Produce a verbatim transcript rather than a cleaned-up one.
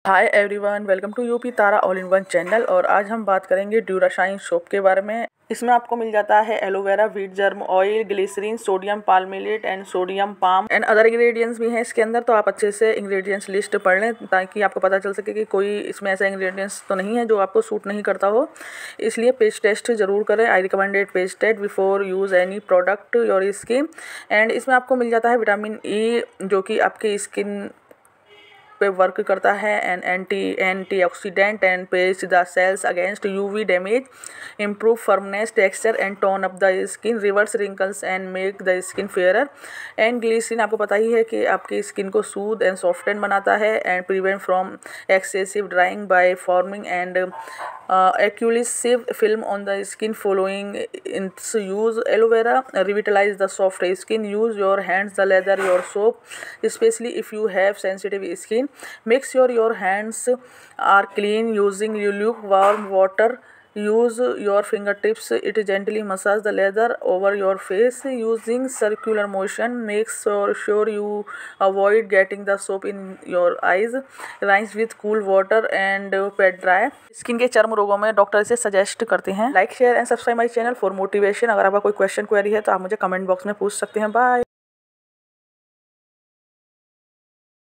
Hi everyone, welcome to UP Tara all in one channel. और आज हम बात करेंगे ड्यूराशाइन सोप के बारे में। इसमें आपको मिल जाता है aloe vera, wheat germ oil, glycerine, sodium palmitate and sodium palm and other ingredients भी हैं इसके अंदर। तो आप अच्छे से इंग्रेडिएंट्स लिस्ट पढ़ लें ताकि आपको पता चल सके कि कोई इसमें ऐसा इंग्रेडिएंट्स तो नहीं है जो आपको सूट नहीं करता हो। इसलिए पेज टेस्ट जरूर करें। I recommended page test before use any product your skin. And इसमें आपको मिल जाता है विटामिन ई जो कि आपकी स्किन पे वर्क करता है and anti antioxidant and page the cells against UV damage, improve firmness, texture and tone up the skin, reverse wrinkles and make the skin fairer. And glycerine आपको पता ही है कि आपकी स्किन को सूद एंड सॉफ्टन बनाता है and prevent from excessive drying by forming and occlusive film on the skin following its use. Aloe vera revitalize the soft skin, use your hands the lather your soap specially if you have sensitive skin. Make sure your hands are clean using lukewarm water. Use your fingertips. It gently massage the leather over your face using circular motion. Make sure, sure you avoid getting the soap in your eyes. Rinse with cool water and pat dry. Skin के चर्म रोगों में doctor इसे suggest करते हैं। Like share and subscribe my channel for motivation. अगर आपका कोई क्वेश्चन क्वेरी है तो आप मुझे कमेंट बॉक्स में पूछ सकते हैं। बाय।